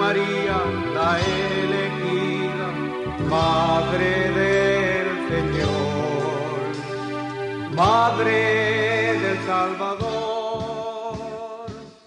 María, la elegida, Madre del Señor, Madre del Salvador.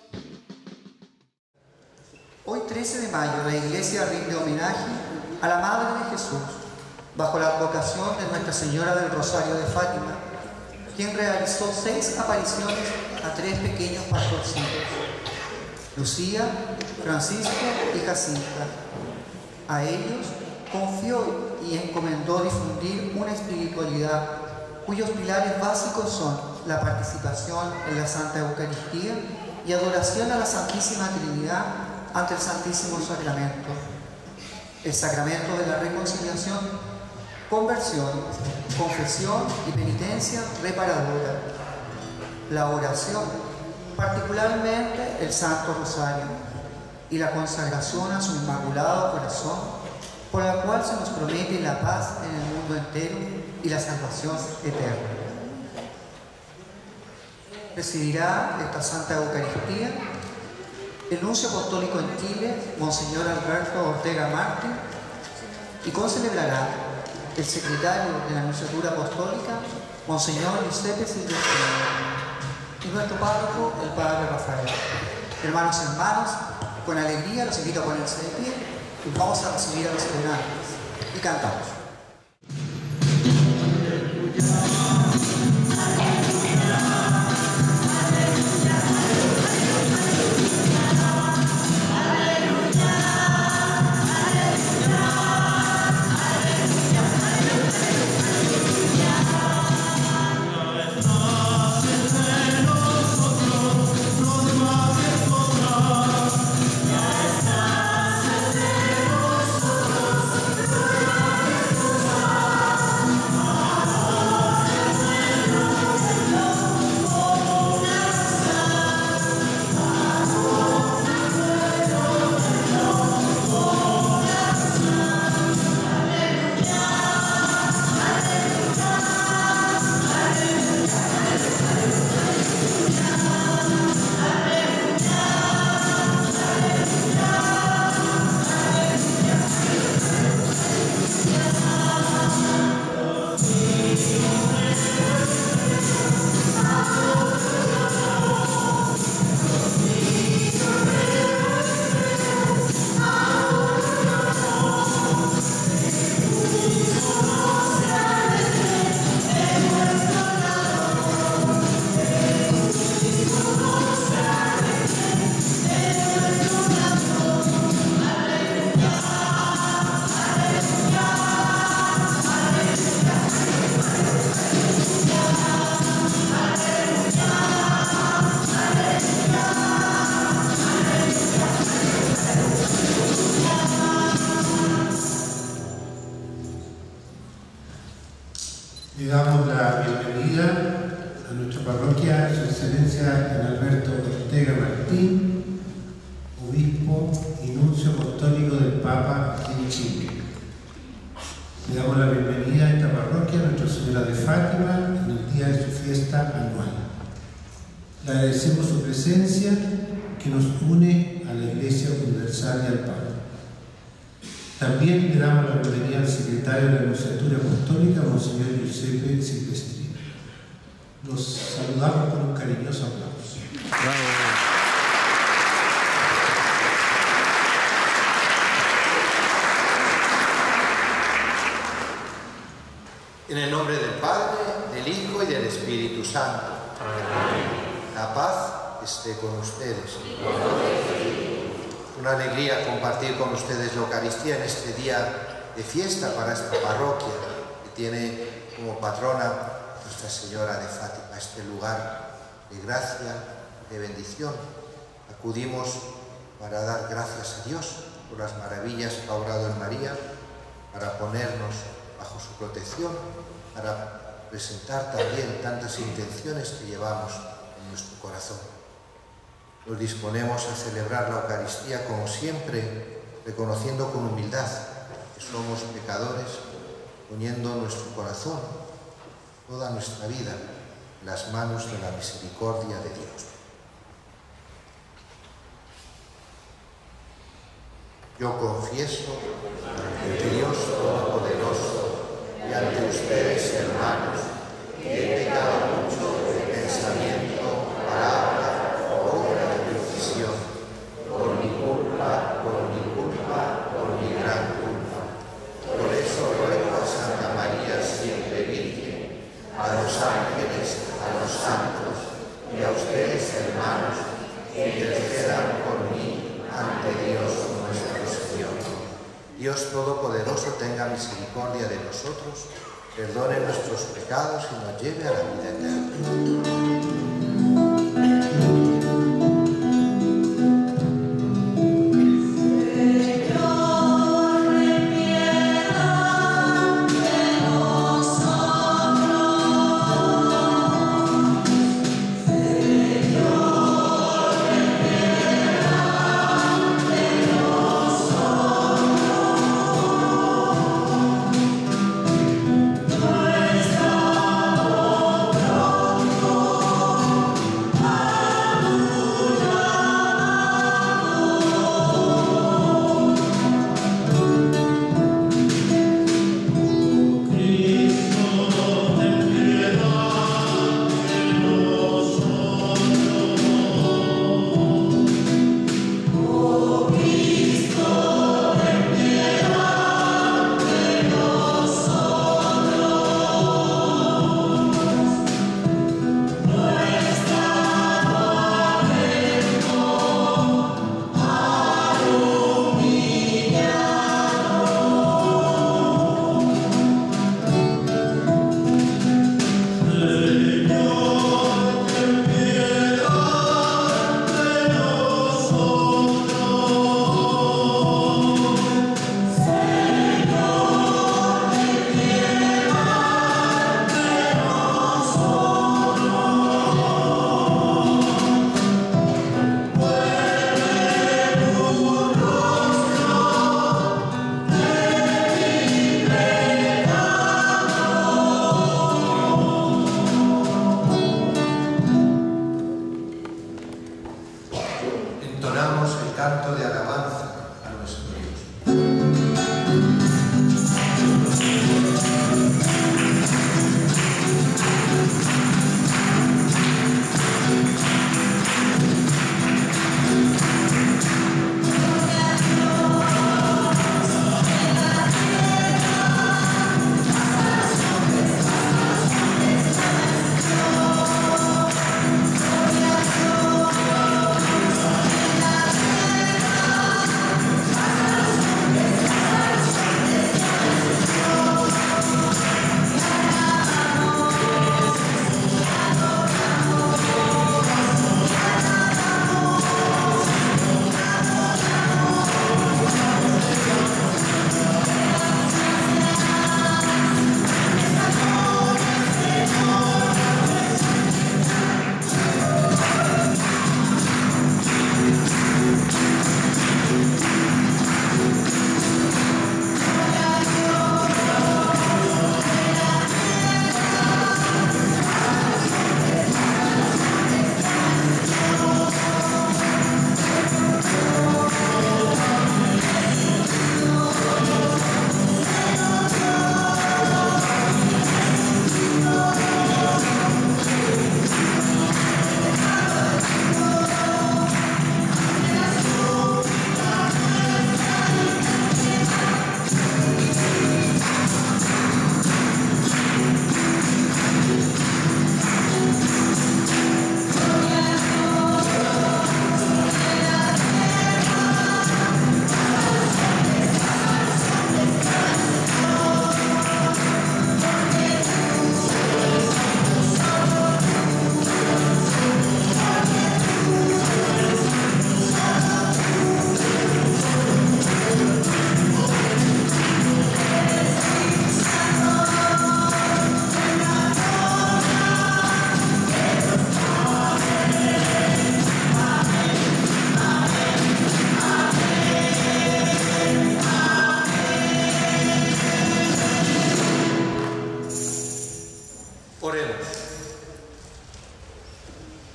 Hoy 13 de mayo la Iglesia rinde homenaje a la Madre de Jesús, bajo la advocación de Nuestra Señora del Rosario de Fátima, quien realizó 6 apariciones a 3 pequeños pastorcitos, Lucía, Francisco y Jacinta. A ellos confió y encomendó difundir una espiritualidad cuyos pilares básicos son la participación en la Santa Eucaristía y adoración a la Santísima Trinidad ante el Santísimo Sacramento, el sacramento de la reconciliación, conversión, confesión y penitencia reparadora, la oración, particularmente el Santo Rosario, y la consagración a su Inmaculado Corazón, por la cual se nos promete la paz en el mundo entero y la salvación eterna. Presidirá esta Santa Eucaristía el nuncio apostólico en Chile, Monseñor Alberto Ortega Martín, y concelebrará el secretario de la Nunciatura Apostólica, Monseñor Giuseppe Silvestrini, y nuestro párroco, el Padre Rafael. Hermanos y hermanas, con alegría los invito a ponerse de pie y vamos a recibir a los celebrantes y cantamos. Le damos la bienvenida a nuestra parroquia, Su Excelencia Don Alberto Ortega Martín, obispo y nuncio apostólico del Papa en Chile. Le damos la bienvenida a esta parroquia a Nuestra Señora de Fátima en el día de su fiesta anual. Le agradecemos su presencia que nos une a la Iglesia Universal y al Papa. También le damos la bienvenida al secretario de la Nunciatura Apostólica, Monseñor Giuseppe Silvestrini. Los saludamos con un cariñoso aplauso. ¡Bravo! En el nombre del Padre, del Hijo y del Espíritu Santo. Amén. La paz esté con ustedes. Una alegría compartir con ustedes la Eucaristía en este día de fiesta para esta parroquia que tiene como patrona Nuestra Señora de Fátima, este lugar de gracia, de bendición. Acudimos para dar gracias a Dios por las maravillas que ha obrado en María, para ponernos bajo su protección, para presentar también tantas intenciones que llevamos en nuestro corazón. Nos disponemos a celebrar la Eucaristía como siempre, reconociendo con humildad que somos pecadores, poniendo nuestro corazón, toda nuestra vida, en las manos de la misericordia de Dios. Yo confieso ante Dios Todopoderoso y ante ustedes, hermanos, que he pecado mucho de pensamiento, palabra, obra y decisión, por mi culpa, por mi gran culpa. Por eso ruego a Santa María siempre Virgen, a los ángeles, a los santos y a ustedes, hermanos, que intercedan por mí ante Dios nuestro Señor. Dios Todopoderoso tenga misericordia de nosotros, perdone nuestros pecados y nos lleve a la vida eterna.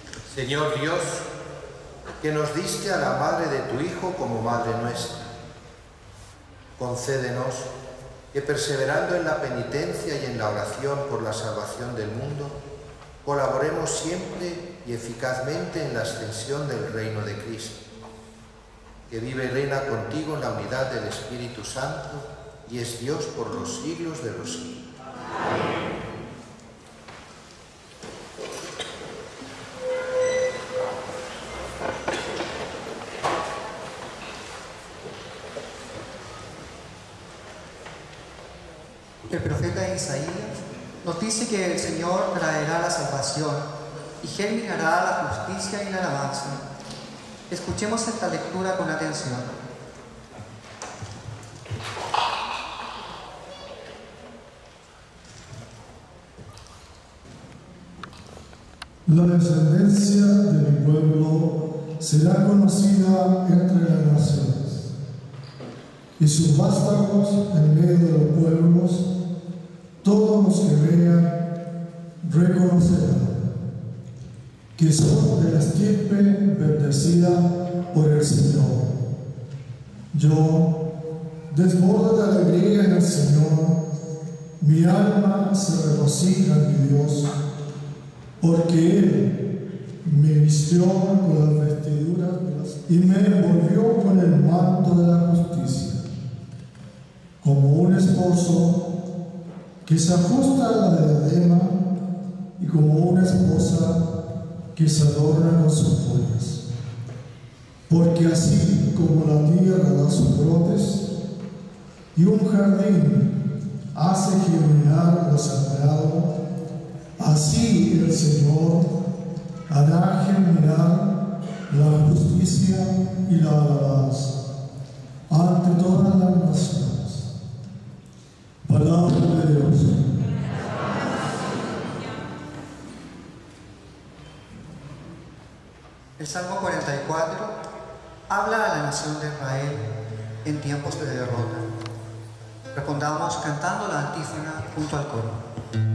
Señor Dios, que nos diste a la madre de tu Hijo como madre nuestra, Concédenos que, perseverando en la penitencia y en la oración por la salvación del mundo, colaboremos siempre y eficazmente en la extensión del reino de Cristo, que vive y reina contigo en la unidad del Espíritu Santo y es Dios por los siglos de los siglos. Amén. El profeta Isaías nos dice que el Señor traerá la salvación y germinará la justicia y la alabanza. Escuchemos esta lectura con atención. La descendencia de mi pueblo será conocida entre las naciones, y sus vástagos en medio de los pueblos. Todos los que vean reconocerán que son de la estirpe bendecida por el Señor. Yo desbordo de alegría en el Señor, mi alma se regocija en mi Dios, porque Él me vistió con las vestiduras y me envolvió con el manto de la justicia, como un esposo que se ajusta a la diadema y como una esposa que se adorna con sus joyas. Porque así como la tierra da sus brotes y un jardín hace germinar lo sembrado, así el Señor hará germinar la justicia y la alabanza ante todas las naciones. Palabra de Dios. El Salmo 44 habla a la nación de Israel en tiempos de derrota. Respondamos cantando la antífona junto al coro.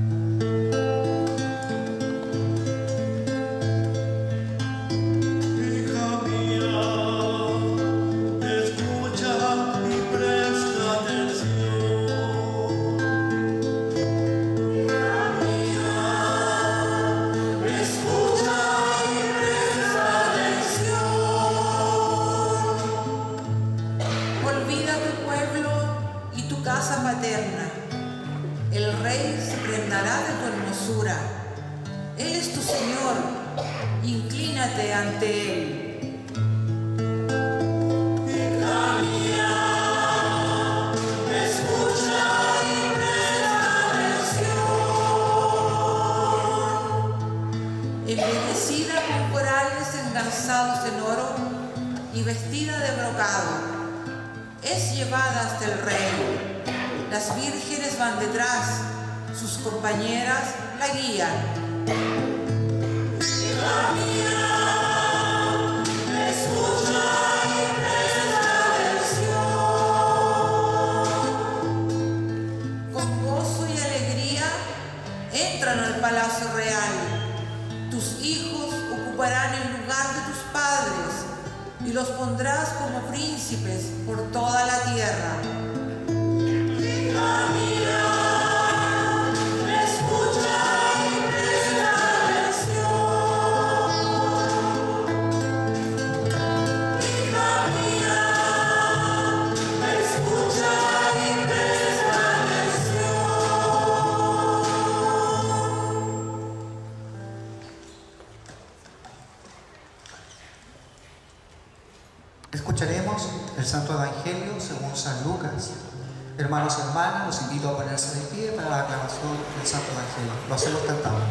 Escucharemos el Santo Evangelio según San Lucas. Hermanos y hermanas, los invito a ponerse de pie para la aclamación del Santo Evangelio. Lo hacemos cantando.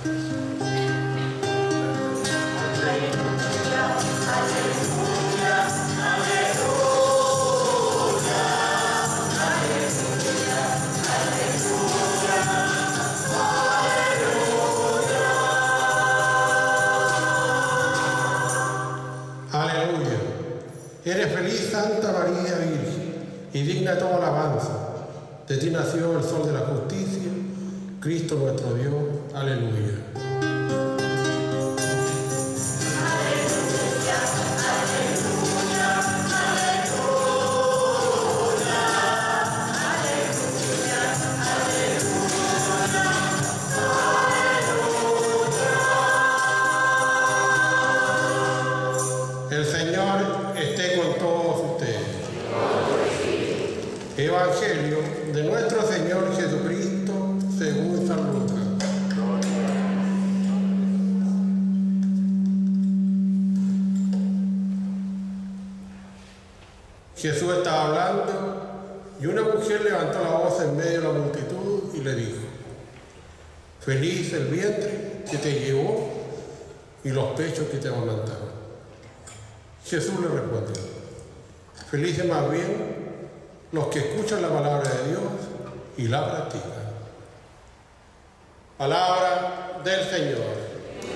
Eres feliz, Santa María Virgen, y digna toda alabanza. De ti nació el sol de la justicia, Cristo nuestro Dios. Aleluya. Aleluya, aleluya, aleluya. Evangelio de nuestro Señor Jesucristo según San Lucas. Jesús estaba hablando y una mujer levantó la voz en medio de la multitud y le dijo: feliz el vientre que te llevó y los pechos que te amamantaron. Jesús le respondió: felices más bien los que escuchan la palabra de Dios y la practican. Palabra del Señor.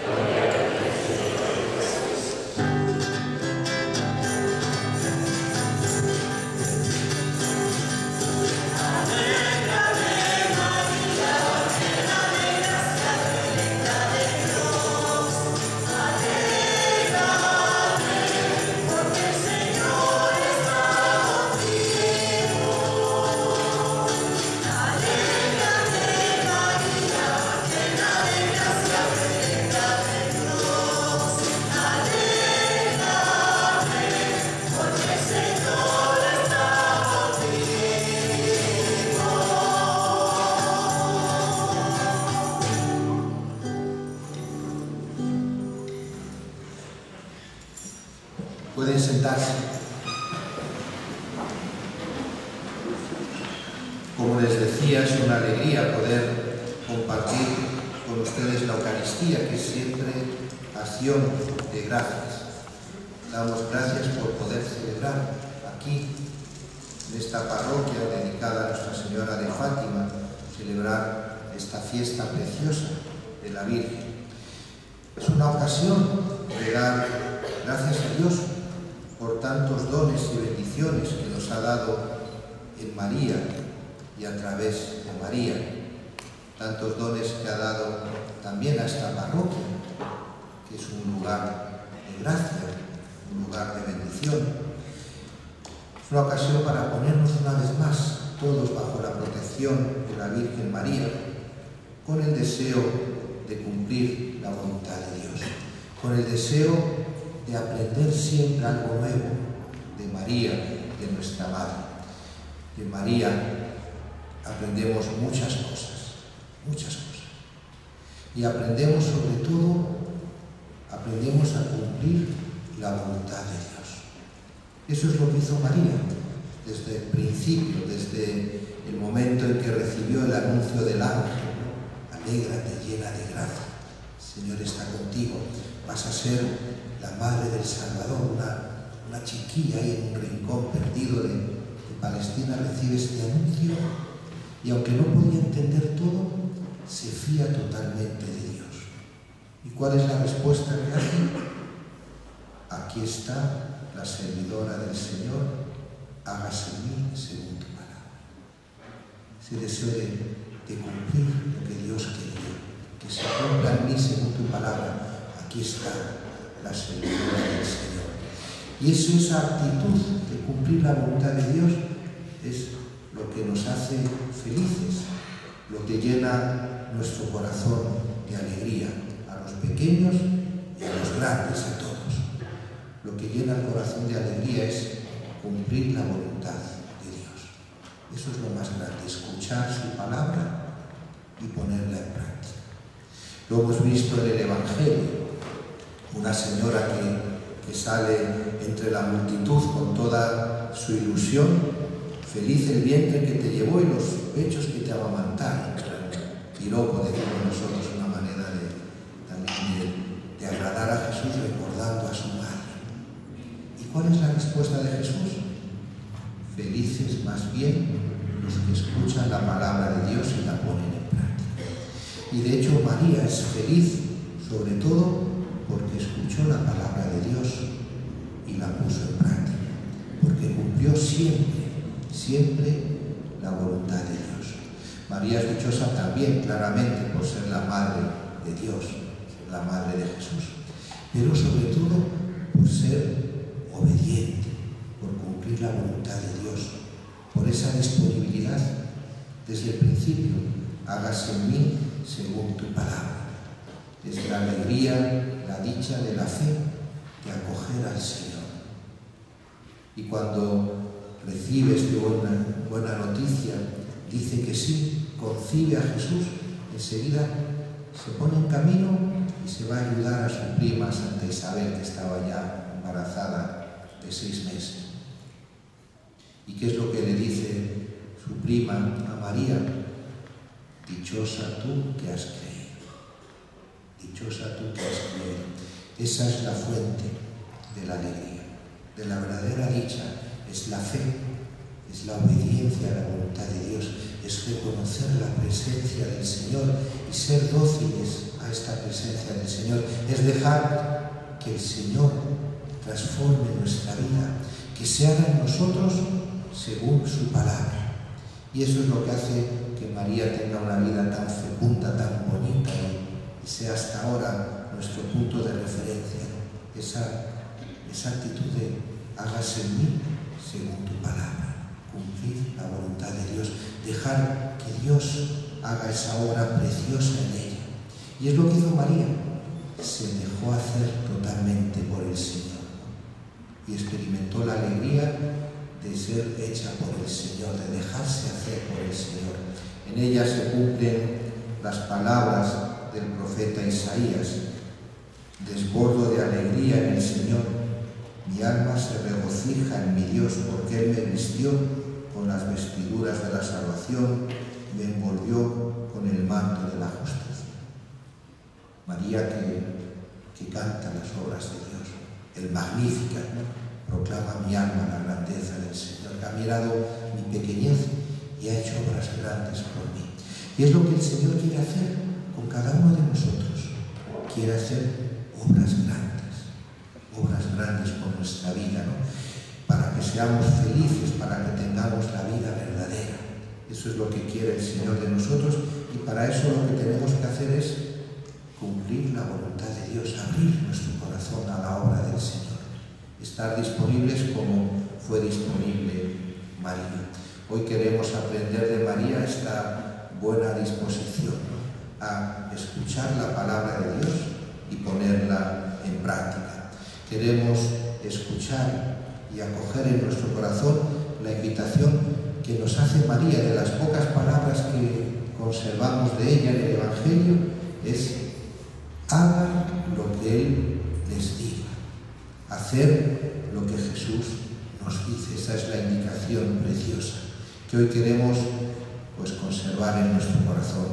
Pueden sentarse. Como les decía, es una alegría poder compartir con ustedes la Eucaristía, que es siempre acción de gracias. Damos gracias por poder celebrar aquí, en esta parroquia dedicada a Nuestra Señora de Fátima, celebrar esta fiesta preciosa de la Virgen. Es una ocasión de dar gracias a Dios por tantos dones y bendiciones que nos ha dado en María y a través de María. Tantos dones que ha dado también a esta parroquia, que es un lugar de gracia, un lugar de bendición. Es una ocasión para ponernos una vez más todos bajo la protección de la Virgen María, con el deseo de cumplir la voluntad de Dios, con el deseo de aprender siempre algo nuevo de María, de nuestra Madre. De María aprendemos muchas cosas, y aprendemos sobre todo, aprendemos a cumplir la voluntad de Dios. Eso es lo que hizo María desde el principio, desde el momento en que recibió el anuncio del ángel: alégrate llena de gracia, el Señor está contigo, vas a ser la madre del Salvador. Una chiquilla ahí en un rincón perdido de Palestina recibe este anuncio, y aunque no podía entender todo, se fía totalmente de Dios. ¿Y cuál es la respuesta que hace? Aquí está la servidora del Señor, hágase en mí según tu palabra. Ese deseo de cumplir lo que Dios quería, que se cumpla en mí según tu palabra. Aquí está la servidora del Señor. Y esa actitud de cumplir la voluntad de Dios es lo que nos hace felices, lo que llena nuestro corazón de alegría, a los pequeños y a los grandes, a todos. Lo que llena el corazón de alegría es cumplir la voluntad de Dios. Eso es lo más grande, escuchar su palabra y ponerla en práctica. Lo hemos visto en el Evangelio. Una señora que sale entre la multitud con toda su ilusión: feliz el vientre que te llevó y los pechos que te amamantaron. Piropo, decimos nosotros, una manera de agradar a Jesús recordando a su madre. ¿Y cuál es la respuesta de Jesús? Felices más bien los que escuchan la palabra de Dios y la ponen en práctica. Y de hecho María es feliz sobre todo porque escuchó la palabra de Dios y la puso en práctica, porque cumplió siempre la voluntad de Dios. María es dichosa también, claramente, por ser la madre de Dios, la madre de Jesús, pero sobre todo por ser obediente, por cumplir la voluntad de Dios, por esa disponibilidad desde el principio: hágase en mí según tu palabra. Es la alegría, la dicha de la fe, de acoger al Señor. Y cuando recibe esta buena noticia, dice que sí, concibe a Jesús, enseguida se pone en camino y se va a ayudar a su prima Santa Isabel, que estaba ya embarazada de 6 meses. ¿Y qué es lo que le dice su prima a María? Dichosa tú que has creído. Dichosa tú que has creído. Esa es la fuente de la alegría, de la verdadera dicha. Es la fe, es la obediencia a la voluntad de Dios, es reconocer la presencia del Señor y ser dóciles a esta presencia del Señor. Es dejar que el Señor transforme nuestra vida, que se haga en nosotros según su palabra. Y eso es lo que hace que María tenga una vida tan fecunda, tan bonita y sea hasta ahora nuestro punto de referencia. Esa actitud de hágase en mí según tu palabra, cumplir la voluntad de Dios, dejar que Dios haga esa obra preciosa en ella. Y es lo que hizo María, se dejó hacer totalmente por el Señor y experimentó la alegría de ser hecha por el Señor, de dejarse hacer por el Señor. En ella se cumplen las palabras del profeta Isaías: desbordo de alegría en el Señor, mi alma se regocija en mi Dios, porque Él me vistió con las vestiduras de la salvación, me envolvió con el manto de la justicia. María que canta las obras de Dios, el Magníficat, proclama mi alma la grandeza del Señor, que ha mirado mi pequeñez y ha hecho obras grandes por mí. Y es lo que el Señor quiere hacer con cada uno de nosotros. Quiere hacer obras grandes por nuestra vida, ¿no? Para que seamos felices, para que tengamos la vida verdadera. Eso es lo que quiere el Señor de nosotros, y para eso lo que tenemos que hacer es cumplir la voluntad de Dios, abrir nuestro corazón a la obra del Señor, estar disponibles como fue disponible María. Hoy queremos aprender de María esta buena disposición, ¿no?, a escuchar la palabra de Dios y ponerla en práctica. Queremos escuchar y acoger en nuestro corazón la invitación que nos hace María. De las pocas palabras que conservamos de ella en el Evangelio es: hagan lo que Él les diga, hacer lo que Jesús nos dice. Esa es la indicación preciosa que hoy queremos conservar en nuestro corazón.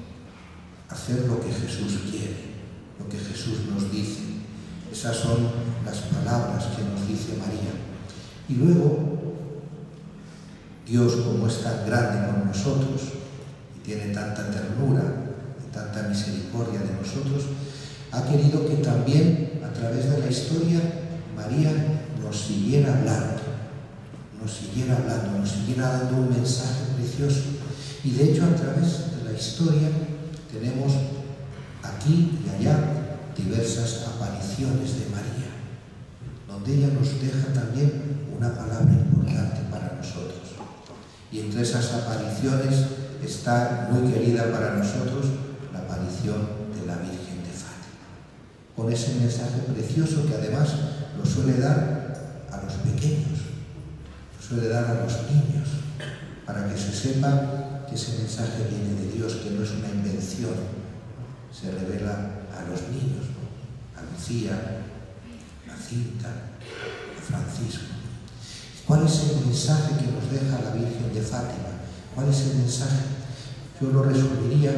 Hacer lo que Jesús quiere, lo que Jesús nos dice. Esas son las palabras que nos dice María. Y luego, Dios, como es tan grande con nosotros y tiene tanta ternura y tanta misericordia de nosotros, ha querido que también a través de la historia María nos siguiera hablando, nos siguiera dando un mensaje precioso. Y de hecho, a través de la historia tenemos aquí y allá diversas apariciones de María, donde ella nos deja también una palabra importante para nosotros. Y entre esas apariciones está muy querida para nosotros la aparición de la Virgen de Fátima, con ese mensaje precioso que además lo suele dar a los pequeños, lo suele dar a los niños, para que se sepa que ese mensaje viene de Dios, que no es una invención, se revela a los niños, ¿no?, a Lucía, a Cinta, a Francisco. ¿Cuál es el mensaje que nos deja la Virgen de Fátima? ¿Cuál es el mensaje? Yo lo resumiría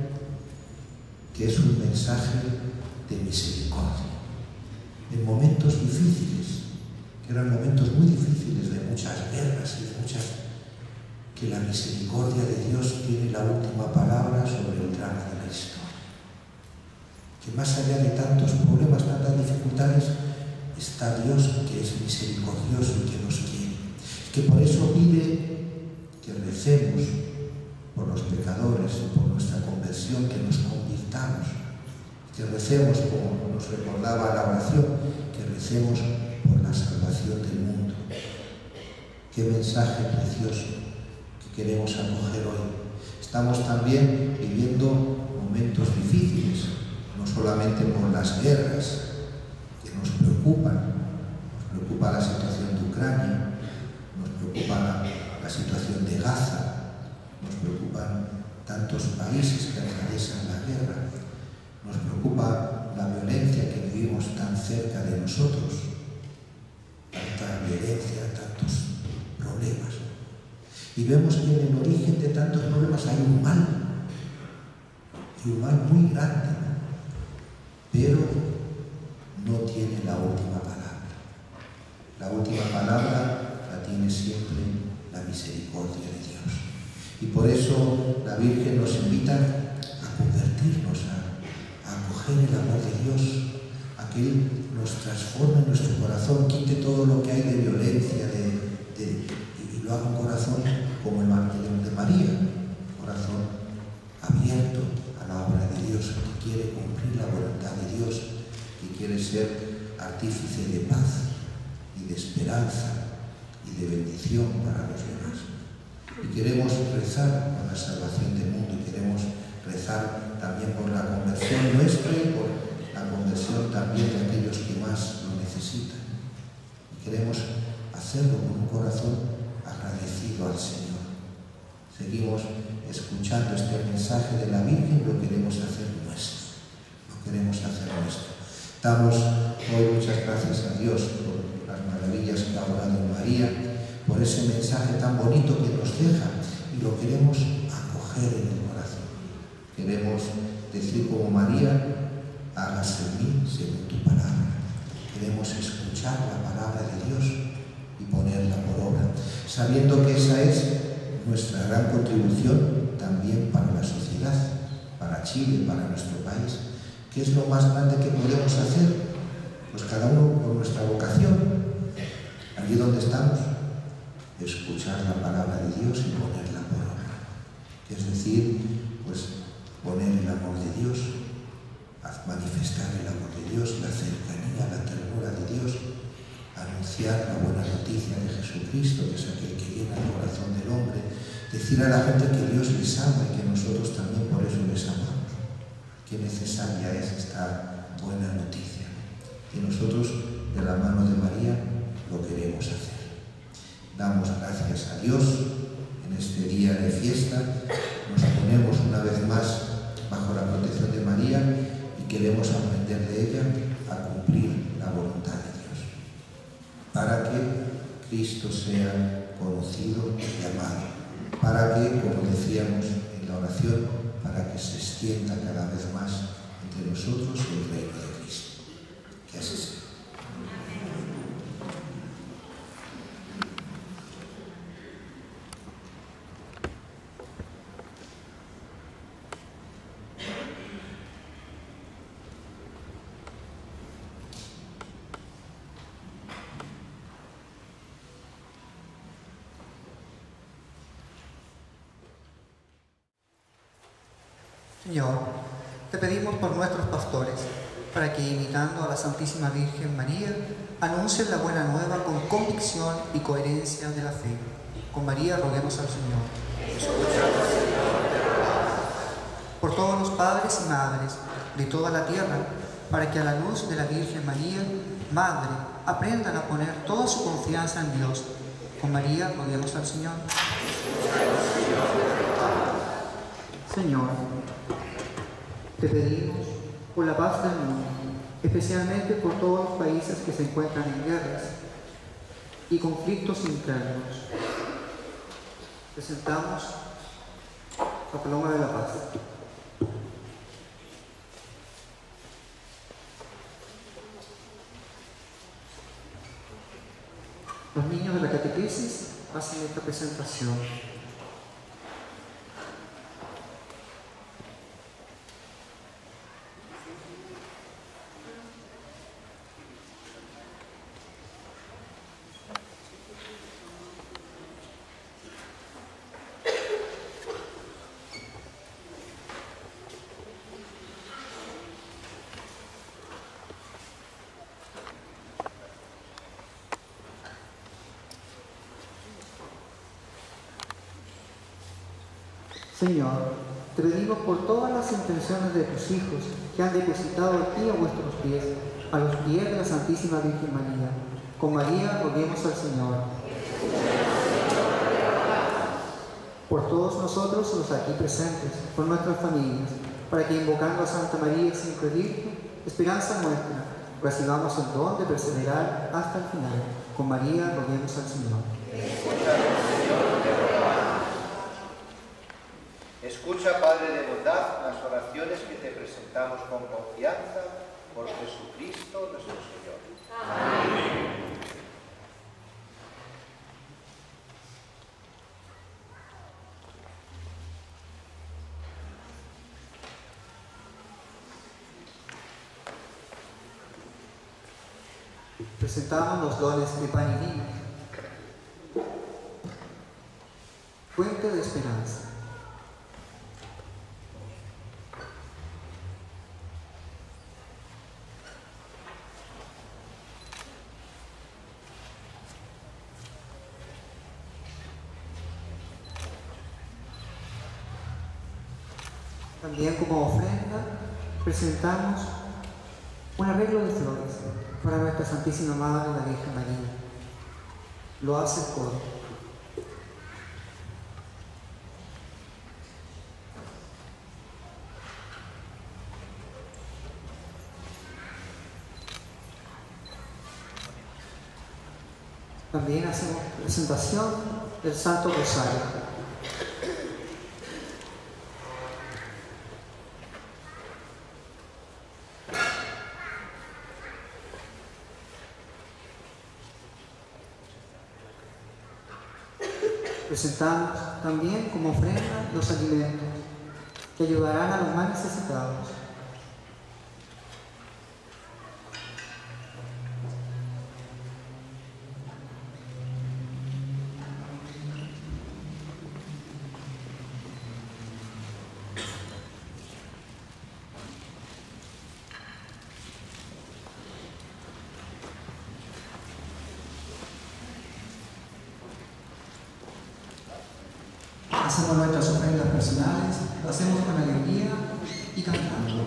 que es un mensaje de misericordia. En momentos difíciles, que eran momentos muy difíciles, de muchas guerras y de muchas, que la misericordia de Dios tiene la última palabra sobre el drama de la historia. Que más allá de tantos problemas, tantas dificultades, está Dios, que es misericordioso y que nos quiere. Que por eso pide que recemos por los pecadores, por nuestra conversión, que nos convirtamos, que recemos, como nos recordaba la oración, que recemos por la salvación del mundo. Qué mensaje precioso que queremos acoger hoy. Estamos también viviendo momentos difíciles, no solamente por las guerras que nos preocupa la situación de Ucrania, nos preocupa la situación de Gaza, nos preocupan tantos países que atraviesan la guerra, nos preocupa la violencia que vivimos tan cerca de nosotros, tanta violencia, tantos problemas. Y vemos que en el origen de tantos problemas hay un mal, y un mal muy grande, pero no tiene la última palabra. La última palabra la tiene siempre la misericordia de Dios. Y por eso la Virgen nos invita a convertirnos, a acoger el amor de Dios, a que Él nos transforme en nuestro corazón, quite todo lo que hay de violencia, y lo haga un corazón como el de María, un corazón abierto a la obra de Dios, que quiere cumplir la voluntad de Dios, que quiere ser artífice de paz y de esperanza y de bendición para los demás. Y queremos rezar por la salvación del mundo, y queremos rezar también por la conversión nuestra y por la conversión también de aquellos que más lo necesitan. Y queremos hacerlo con un corazón agradecido al Señor. Seguimos escuchando este mensaje de la Virgen, lo queremos hacer nuestro. Lo queremos hacer nuestro. Damos hoy muchas gracias a Dios por las maravillas que ha obrado en María, por ese mensaje tan bonito que nos deja, y lo queremos acoger en el corazón. Queremos decir como María: hágase en mí según tu palabra. Queremos escuchar la palabra de Dios y ponerla por obra, sabiendo que esa es nuestra gran contribución también para la sociedad, para Chile, para nuestro país. ¿Qué es lo más grande que podemos hacer? Pues cada uno por nuestra vocación, allí donde estamos, escuchar la palabra de Dios y ponerla por obra. Es decir, pues poner el amor de Dios, manifestar el amor de Dios, la cercanía, la ternura de Dios, anunciar la buena noticia de Jesucristo, que es aquel que llena el corazón del hombre, decir a la gente que Dios les ama y que nosotros también por eso les amamos. Qué necesaria es esta buena noticia. Y nosotros, de la mano de María, lo queremos hacer. Damos gracias a Dios en este día de fiesta. Nos ponemos una vez más bajo la protección de María y queremos aprender de ella a cumplir la voluntad de Dios, para que Cristo sea conocido y amado, para que, como decíamos en la oración, para que se extienda cada vez más entre nosotros el reino de Cristo. Que así sea. Señor, te pedimos por nuestros pastores, para que, imitando a la Santísima Virgen María, anuncien la buena nueva con convicción y coherencia de la fe. Con María roguemos al Señor. Escúchanos, Señor, te rogamos. Por todos los padres y madres de toda la tierra, para que a la luz de la Virgen María, Madre, aprendan a poner toda su confianza en Dios. Con María roguemos al Señor. Señor, te pedimos por la paz del mundo, especialmente por todos los países que se encuentran en guerras y conflictos internos. Presentamos la paloma de la paz. Los niños de la catequesis hacen esta presentación. Señor, te pedimos por todas las intenciones de tus hijos que han depositado aquí a vuestros pies, a los pies de la Santísima Virgen María. Con María roguemos al Señor. por todos nosotros los aquí presentes, por nuestras familias, para que invocando a Santa María siempre Virgen, esperanza nuestra, recibamos el don de perseverar hasta el final. Con María roguemos al Señor. Escucha, Padre de bondad, las oraciones que te presentamos con confianza por Jesucristo nuestro Señor. Amén. Presentamos los dones de pan y vino, fuente de esperanza. También como ofrenda presentamos un arreglo de flores para nuestra Santísima Madre, la Virgen María. Lo hace el coro. También hacemos presentación del Santo Rosario. Presentamos también como ofrenda los alimentos que ayudarán a los más necesitados. Hacemos nuestras ofrendas personales, lo hacemos con alegría y cantando.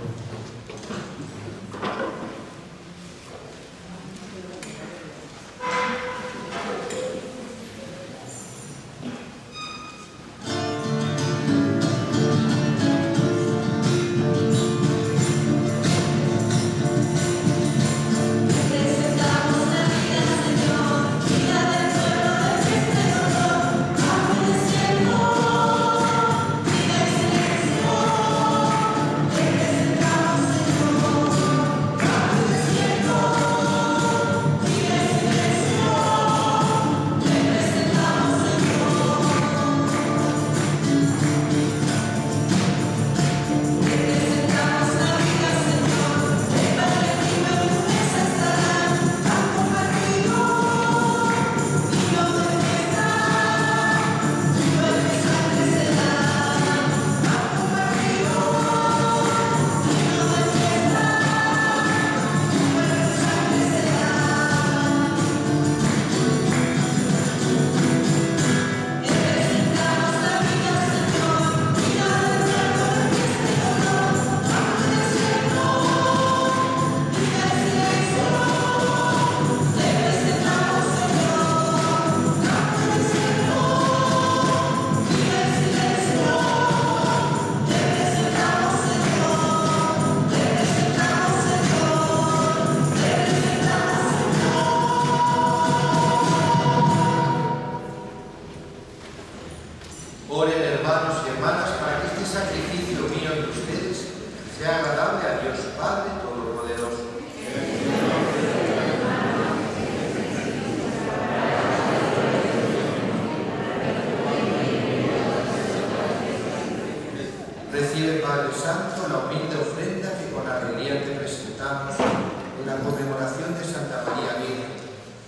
Recibe, Padre Santo, la humilde ofrenda que con alegría te presentamos en la conmemoración de Santa María Virgen,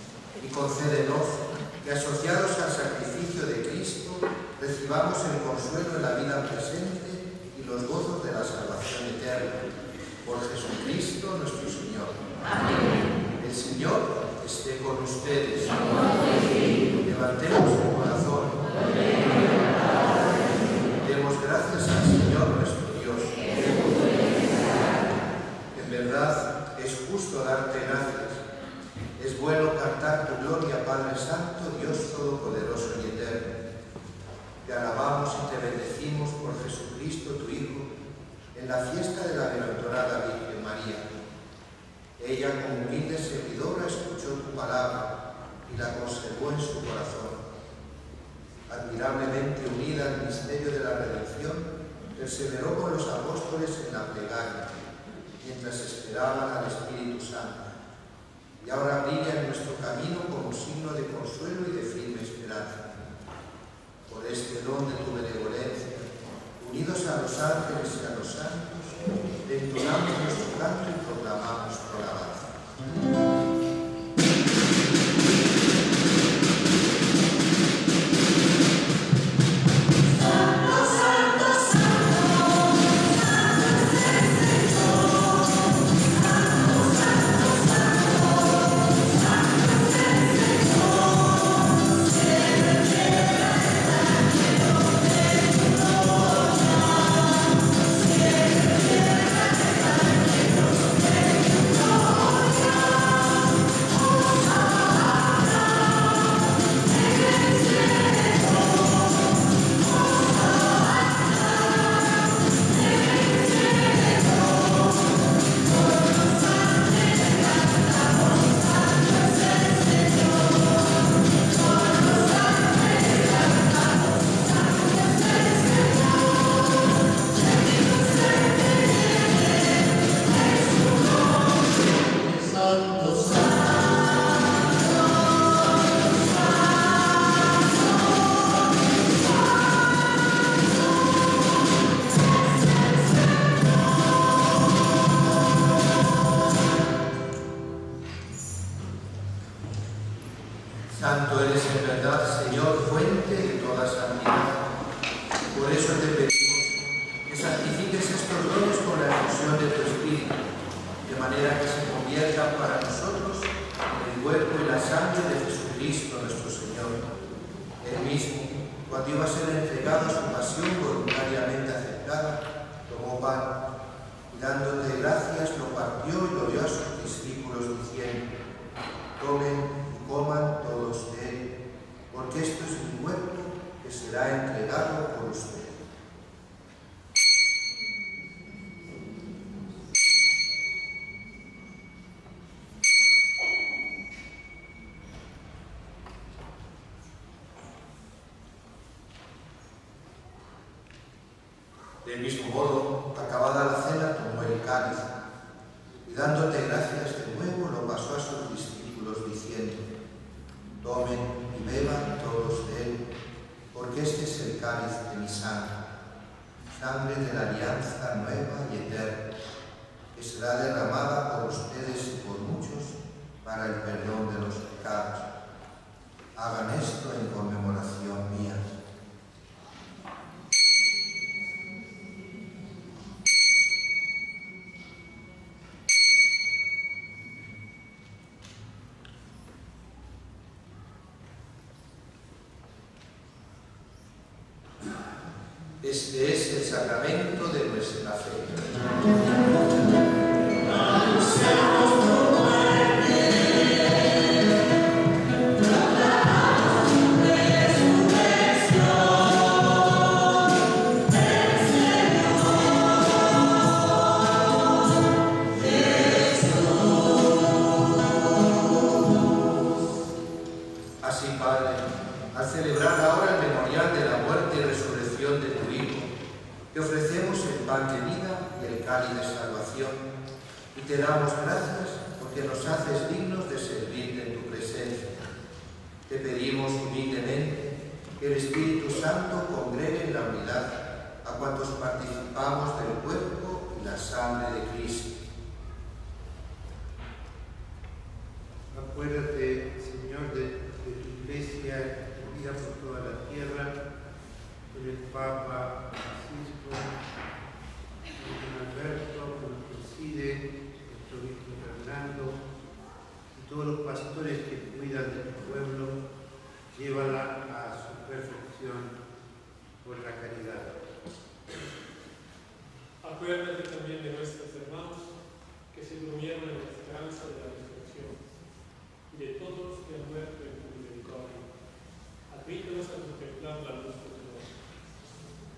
y concédenos que, asociados al sacrificio de Cristo, recibamos el consuelo de la vida presente y los gozos de la salvación eterna. Por Jesucristo nuestro Señor. Amén. El Señor esté con ustedes. Levantemos el corazón. Demos gracias al Señor nuestro Dios. En verdad es justo darte gracias. Es bueno cantar tu gloria, Padre Santo, Dios Todopoderoso y Eterno. Te alabamos te bendecimos por Jesucristo, tu Hijo, en la fiesta de la bienaventurada Virgen María. Ella, como humilde servidora, escuchó tu palabra y la conservó en su corazón. Admirablemente unida al misterio de la redención, perseveró con los apóstoles en la plegaria, mientras esperaban al Espíritu Santo. Y ahora brilla en nuestro camino como signo de consuelo y de firme esperanza. Por este don de tu benevolencia, unidos a los ángeles y a los santos, entonamos nuestro canto y proclamamos tu alabanza. Santo eres en verdad, Señor, fuente de toda santidad. Por eso te pedimos que santifiques estos dones con la efusión de tu Espíritu, de manera que se conviertan para nosotros en el cuerpo y la sangre de Jesucristo nuestro Señor. Él mismo, cuando iba a ser entregado a su pasión voluntariamente aceptada, tomó pan y dándote gracias lo partió y lo dio a sus discípulos diciendo: tomen, coman todos de él, porque esto es mi cuerpo que será entregado por ustedes. Del mismo modo, acabada la cena, tomó el cáliz y dándote gracias de nuevo lo pasó a sus discípulos diciendo: tomen y beban todos de él, porque este es el cáliz de mi sangre, sangre de la alianza nueva y eterna, que será derramada por ustedes y por muchos para el perdón de los pecados. Hagan esto en conmemoración mía. Este es el sacramento de nuestra fe. Así, Padre, al celebrar ahora el memorial de la muerte y resurrección de tu Hijo, te ofrecemos el pan de vida y el cáliz de salvación, y te damos gracias porque nos haces dignos de servirte en tu presencia. Te pedimos humildemente que el Espíritu Santo congregue en la unidad a cuantos participamos del cuerpo y la sangre de Cristo. Acuérdate, Señor, de tu Iglesia unida por toda la tierra, con el Papa Francisco, con Don Alberto, que nos preside, nuestro obispo Fernando, y todos los pastores que cuidan de tu pueblo, llévala a su perfección por la caridad. Acuérdate también de nuestros hermanos que se durmieron en la esperanza de la resurrección, y de todos los que han muerto en tu misericordia. Admítelos a contemplar la luz de tu nombre.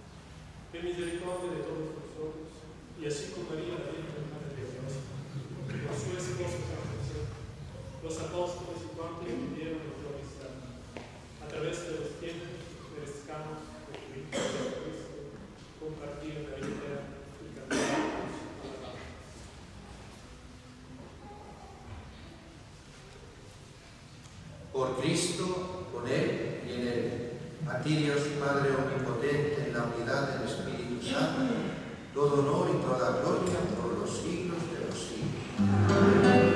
ten misericordia de todos nosotros, y así con María, la Virgen Madre de Dios, con su esposo San José, los apóstoles y cuantos vivieron en tu amistad, a través de los tiempos, merezcamos de tu Hijo Jesucristo, compartir la vida eterna y cantarnos alabanza. Por Cristo, con Él y en Él, a ti Dios Padre omnipotente, en la unidad del Espíritu Santo, todo honor y toda gloria por los siglos de los siglos.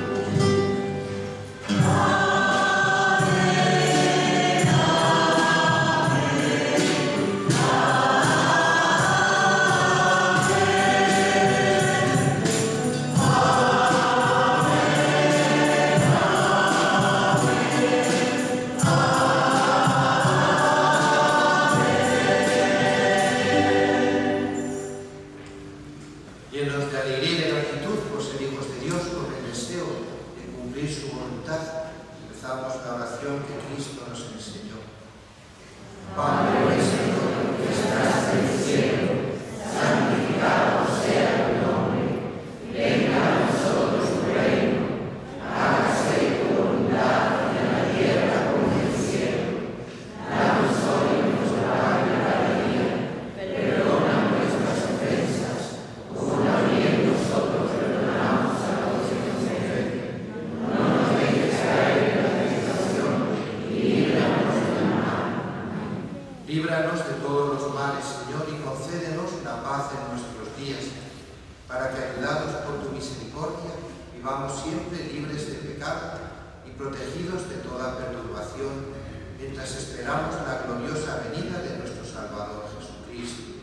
Llenos de alegría y de gratitud por ser hijos de Dios, con el deseo de cumplir su voluntad, empezamos la oración que Cristo nos enseñó. Padre nuestro que estás en el cielo, santificado sea tu nombre, venga a nosotros tu reino, hágase tu voluntad en la tierra como en el cielo. Danos hoy nuestro pan de cada día, perdona nuestras ofensas, como también nosotros perdonamos a los que nos ofenden. No nos dejes caer en la tentación y líbranos del mal. Líbranos de todos los males, Señor, y concédenos la paz en nuestros días, para que, ayudados por tu misericordia, vivamos siempre libres de pecado y protegidos de toda perturbación, mientras esperamos la gloriosa venida de nuestro Salvador Jesucristo.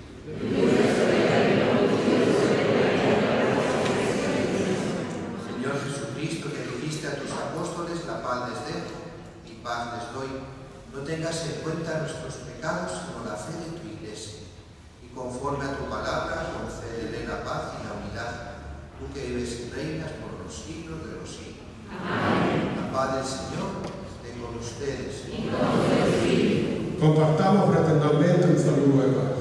Señor Jesucristo, que dijiste a tus apóstoles, la paz les dejo, mi paz les doy, no tengas en cuenta nuestros pecados, sino la fe de tu Iglesia, y conforme a tu palabra, concédele la paz y la unidad, tú que vives y reinas por los siglos de los siglos. Amén. La paz del Señor esté con ustedes. Y con tu espíritu. Compartamos fraternalmente un saludo de paz.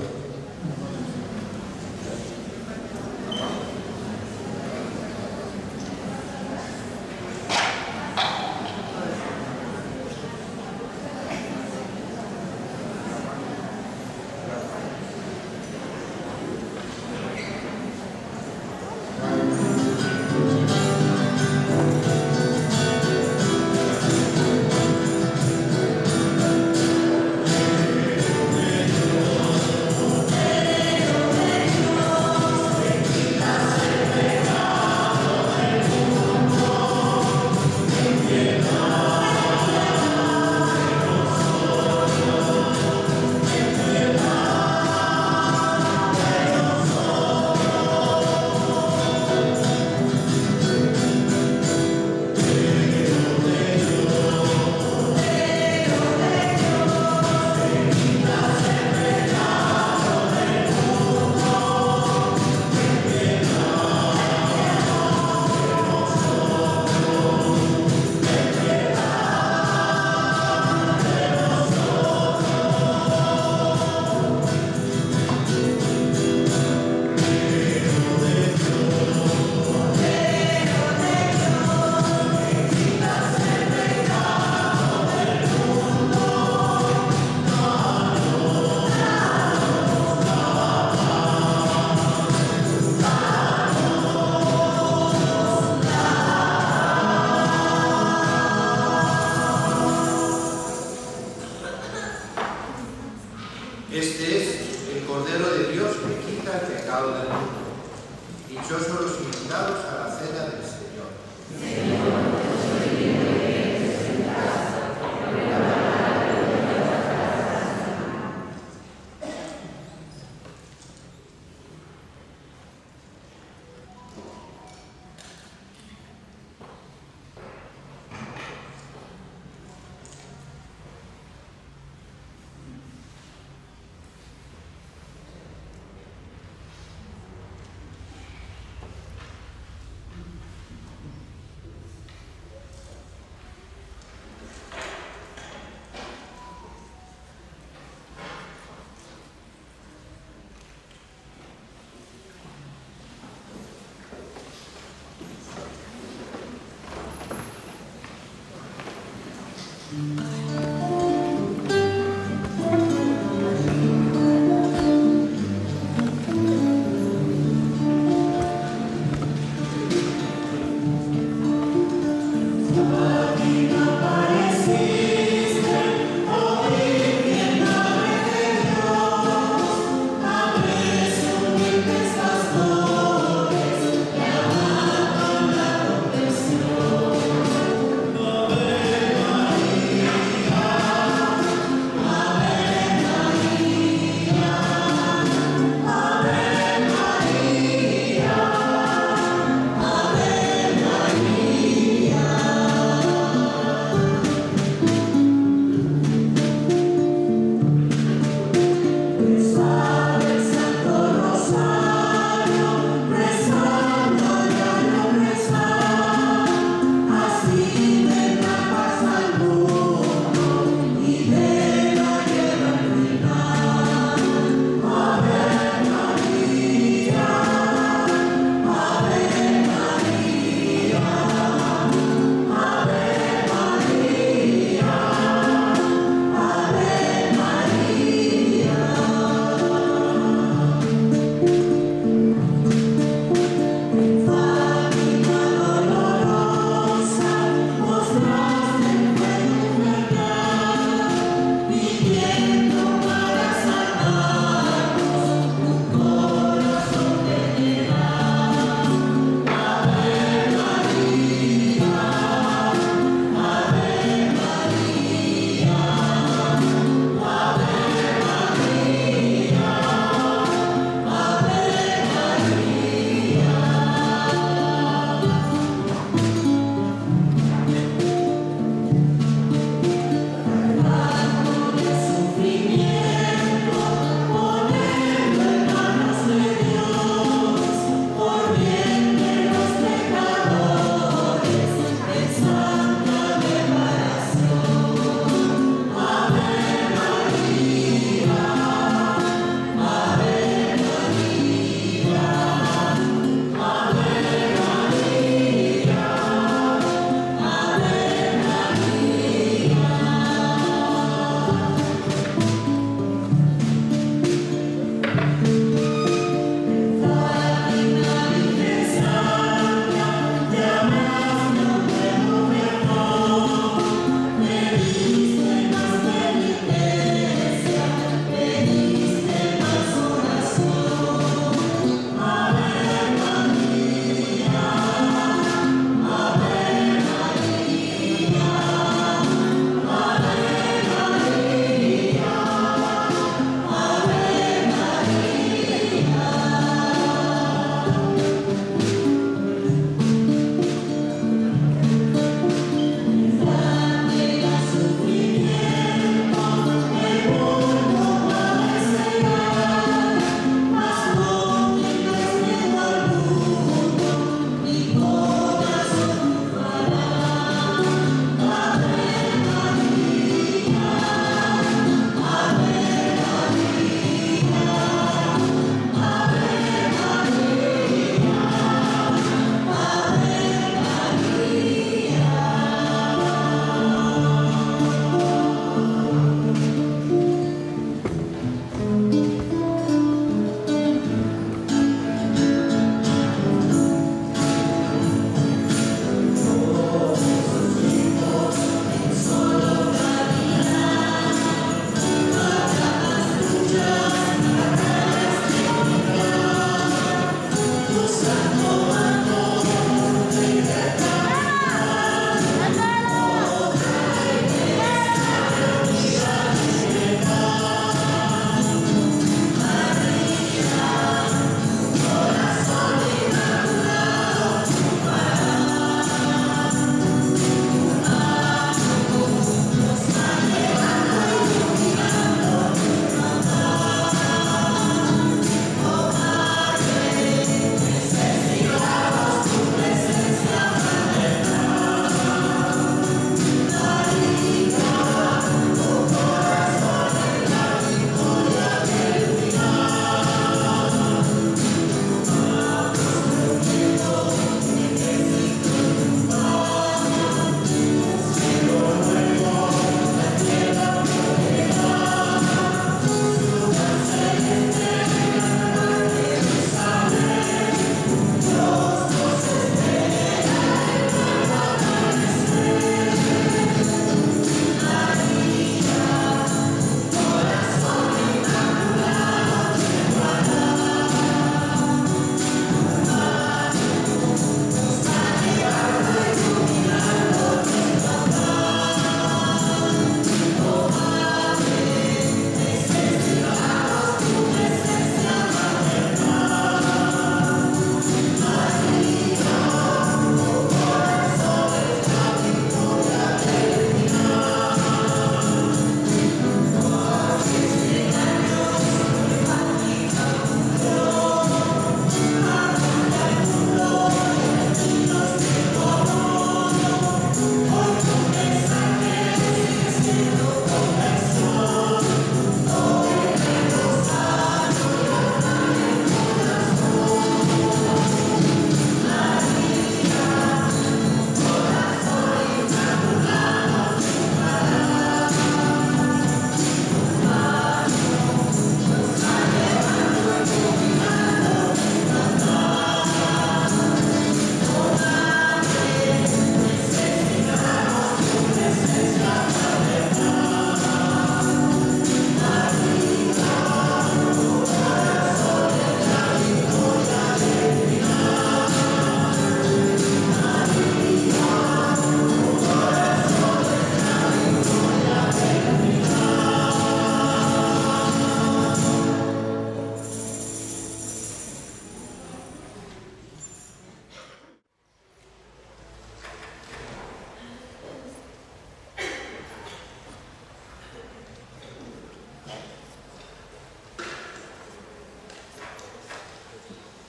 Este es el Cordero de Dios que quita el pecado del mundo. Dichosos los invitados a la cena del Señor.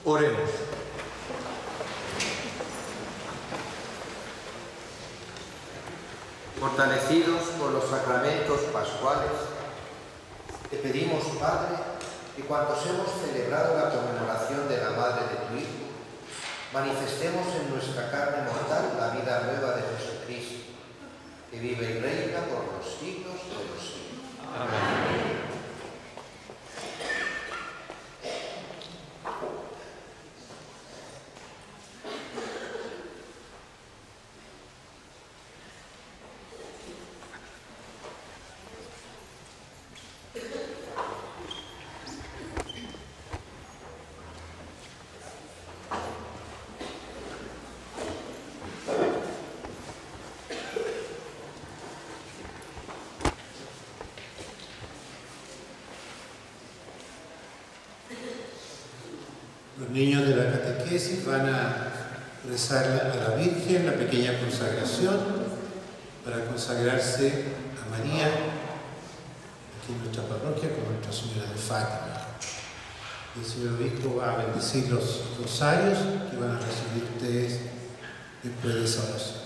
Oremos. Fortalecidos por los sacramentos pascuales, te pedimos, Padre, que cuantos hemos celebrado la conmemoración de la Madre de tu Hijo, manifestemos en nuestra carne mortal la vida nueva de Jesucristo, que vive y reina por los siglos de los siglos. Amén. Los niños de la catequesis van a rezar a la Virgen la pequeña consagración para consagrarse a María aquí en nuestra parroquia con Nuestra Señora de Fátima. El señor obispo va a bendecir los rosarios que van a recibir ustedes después de esa oración.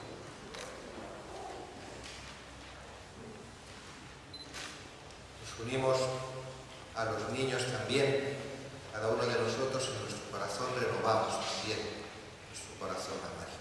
Nos unimos a los niños también. Cada uno de nosotros en nuestro corazón renovamos también nuestro corazón a María.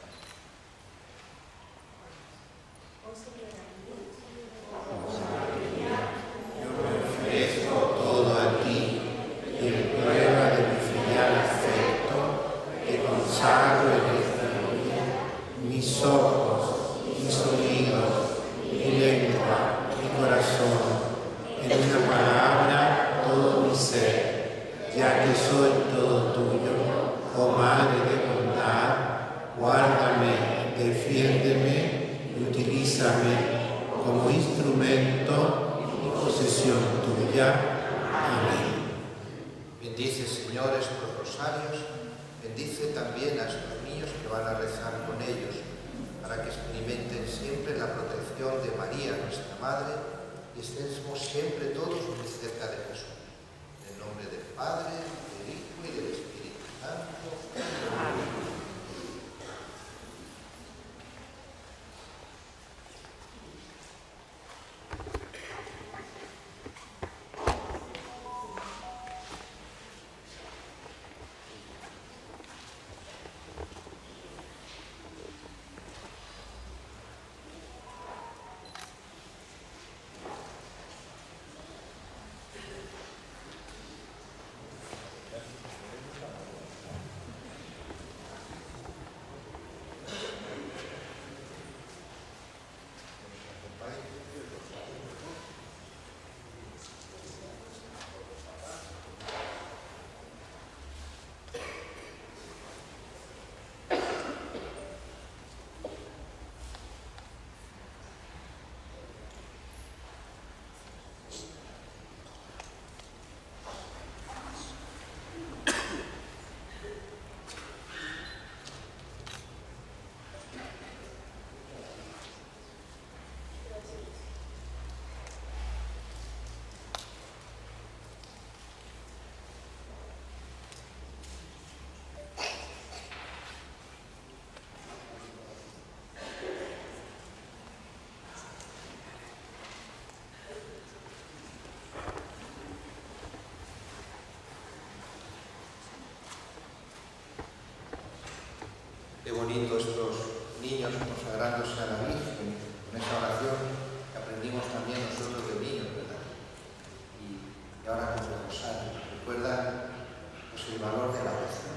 Yo me ofrezco todo a ti y en prueba de mi filial afecto te consagro en esta noche mis ojos, mis oídos, mi lengua, mi corazón, en una palabra todo mi ser. Ya que soy todo tuyo, oh Madre de bondad, guárdame, defiéndeme y utilízame como instrumento y posesión tuya. Amén. Bendice, Señor, estos rosarios, bendice también a estos niños que van a rezar con ellos, para que experimenten siempre la protección de María, nuestra Madre, y estemos siempre todos muy cerca de Jesús. En el nombre del Padre, del Hijo y del Espíritu Santo. Amén. Qué bonito estos niños consagrándose a la Virgen, con esa oración que aprendimos también nosotros de niños, ¿verdad? Y ahora con el rosario. Recuerda pues, el valor de la oración.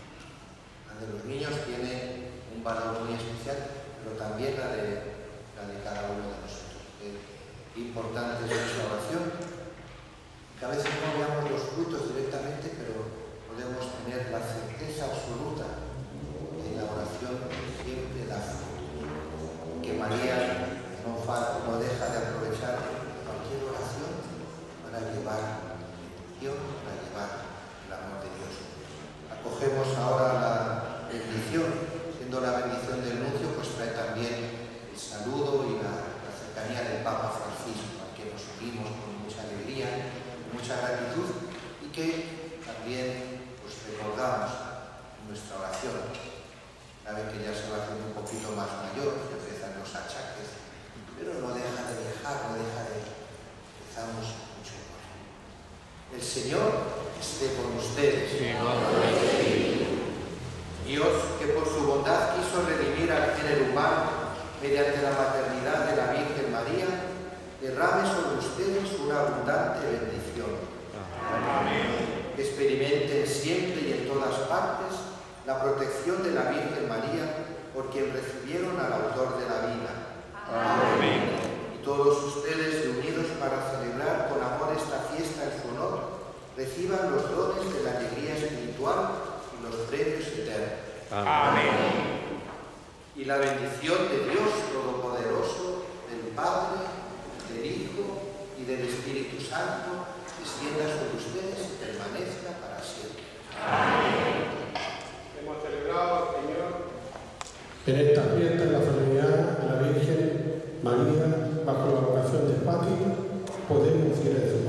La de los niños tiene un valor muy especial, pero también la de cada uno de nosotros. Qué importante es nuestra oración, que a veces no veamos los frutos directamente, pero podemos tener la certeza absoluta de la oración siempre da fruto. Que María no deja de aprovechar cualquier oración para llevar bendición, para llevar el amor de Dios. Acogemos ahora la bendición, siendo la bendición del nuncio, pues trae también el saludo y la cercanía del Papa Francisco, al que nos unimos con mucha alegría, con mucha gratitud y que también pues, recordamos sabe que ya se va haciendo un poquito más mayor, que empiezan los achaques, pero no deja de viajar, no deja de... Rezamos mucho por él. El Señor esté con ustedes. Dios, que por su bondad quiso redimir al género humano mediante la maternidad de la Virgen María, derrame sobre ustedes una abundante bendición. Amén. Experimenten siempre y en todas partes la protección de la Virgen María, por quien recibieron al autor de la vida. Amén. Y todos ustedes, reunidos para celebrar con amor esta fiesta en su honor, reciban los dones de la alegría espiritual y los premios eternos. Amén. Y la bendición de Dios Todopoderoso, del Padre, del Hijo y del Espíritu Santo, descienda sobre ustedes y permanezca para siempre. Amén. Hemos celebrado al Señor en esta fiesta, en la solemnidad de la Virgen María, bajo la vocación de Fátima, podemos ir a